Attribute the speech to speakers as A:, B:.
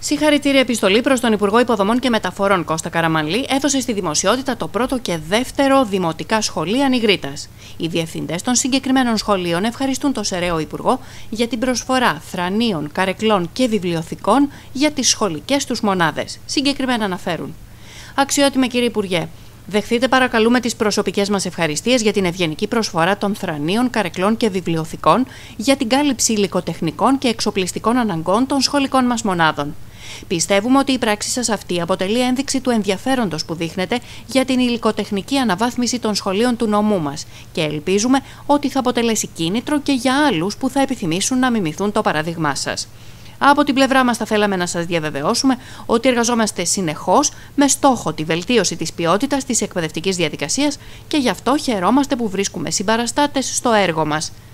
A: Συγχαρητήρια επιστολή προς τον Υπουργό Υποδομών και Μεταφορών Κώστα Καραμανλή έδωσε στη δημοσιότητα το πρώτο και δεύτερο δημοτικά σχολεία Νιγρίτας. Οι διευθυντές των συγκεκριμένων σχολείων ευχαριστούν τον Σεραίο Υπουργό για την προσφορά θρανίων, καρεκλών και βιβλιοθηκών για τις σχολικές τους μονάδες. Συγκεκριμένα αναφέρουν: Αξιότιμε κύριε Υπουργέ, δεχθείτε παρακαλούμε τις προσωπικές μας ευχαριστίες για την ευγενική προσφορά των θρανίων, καρεκλών και βιβλιοθηκών για την κάλυψη υλικοτεχνικών και εξοπλιστικών αναγκών των σχολικών μας μονάδων. Πιστεύουμε ότι η πράξη σας αυτή αποτελεί ένδειξη του ενδιαφέροντος που δείχνετε για την υλικοτεχνική αναβάθμιση των σχολείων του νομού μας και ελπίζουμε ότι θα αποτελέσει κίνητρο και για άλλους που θα επιθυμήσουν να μιμηθούν το παράδειγμά σας. Από την πλευρά μας θα θέλαμε να σας διαβεβαιώσουμε ότι εργαζόμαστε συνεχώς με στόχο τη βελτίωση της ποιότητας της εκπαιδευτικής διαδικασίας και γι' αυτό χαιρόμαστε που βρίσκουμε συμπαραστάτες στο έργο μας.